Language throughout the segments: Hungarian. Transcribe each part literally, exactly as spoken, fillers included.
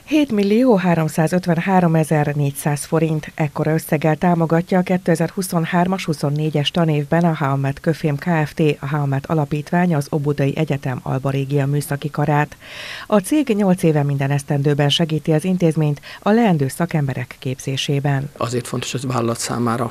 hét millió háromszázötvenháromezer-négyszáz forint, ekkora összeggel támogatja a kétezer-huszonhármas huszonnégyes tanévben a Haumet Köfém Kft., a Haumet Alapítvány az Óbudai Egyetem Alba Régia műszaki karát. A cég nyolc éve minden esztendőben segíti az intézményt a leendő szakemberek képzésében. Azért fontos az vállalat számára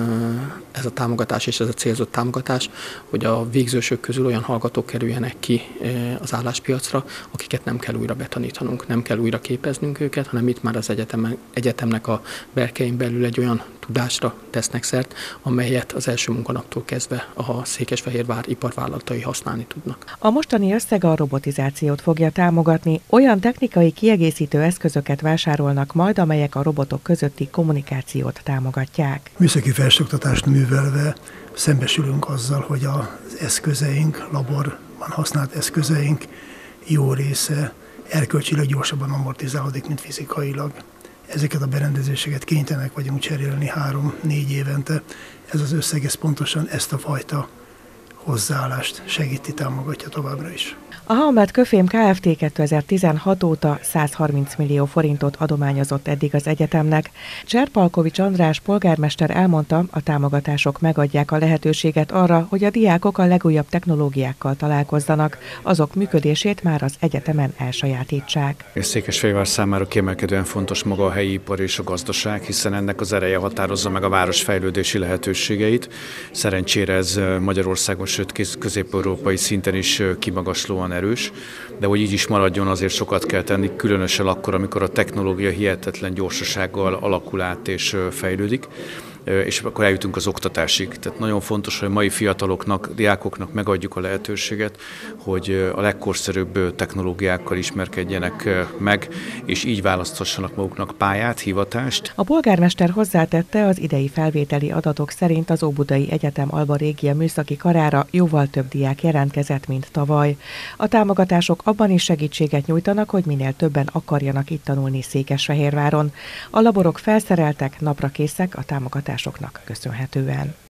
ez a támogatás és ez a célzott támogatás, hogy a végzősök közül olyan hallgatók kerüljenek ki az álláspiacra, akiket nem kell újra betanítanunk, nem kell újra képeznünk őket, hanem itt már az egyetem, egyetemnek a berkein belül egy olyan tudásra tesznek szert, amelyet az első munkanaptól kezdve a Székesfehérvár iparvállalatai használni tudnak. A mostani összeg a robotizációt fogja támogatni, olyan technikai kiegészítő eszközöket vásárolnak majd, amelyek a robotok közötti kommunikációt támogatják. Műszaki felsőoktatást művelve szembesülünk azzal, hogy az eszközeink, laborban használt eszközeink jó része erkölcsileg gyorsabban amortizálódik, mint fizikailag. Ezeket a berendezéseket kénytelenek vagyunk cserélni három-négy évente. Ez az összeg ez pontosan ezt a fajta hozzáállást segíti, támogatja továbbra is. A Haumet Köfém Kft. kétezer-tizenhat óta százharminc millió forintot adományozott eddig az egyetemnek. Cserpalkovics András polgármester elmondta, a támogatások megadják a lehetőséget arra, hogy a diákok a legújabb technológiákkal találkozzanak, azok működését már az egyetemen elsajátítsák. Székesfehérvár számára kiemelkedően fontos maga a helyi ipar és a gazdaság, hiszen ennek az ereje határozza meg a város fejlődési lehetőségeit. Szerencsére ez Magyarországon, sőt közép-európai szinten is kimagaslóan erős, de hogy így is maradjon, azért sokat kell tenni, különösen akkor, amikor a technológia hihetetlen gyorsasággal alakul át és fejlődik, és akkor eljutunk az oktatásig. Tehát nagyon fontos, hogy a mai fiataloknak, diákoknak megadjuk a lehetőséget, hogy a legkorszerűbb technológiákkal ismerkedjenek meg, és így választhassanak maguknak pályát, hivatást. A polgármester hozzátette, az idei felvételi adatok szerint az Óbudai Egyetem Alba Régia műszaki karára jóval több diák jelentkezett, mint tavaly. A támogatások abban is segítséget nyújtanak, hogy minél többen akarjanak itt tanulni Székesfehérváron. A laborok felszereltek, napra készek a támogatásoknak köszönhetően.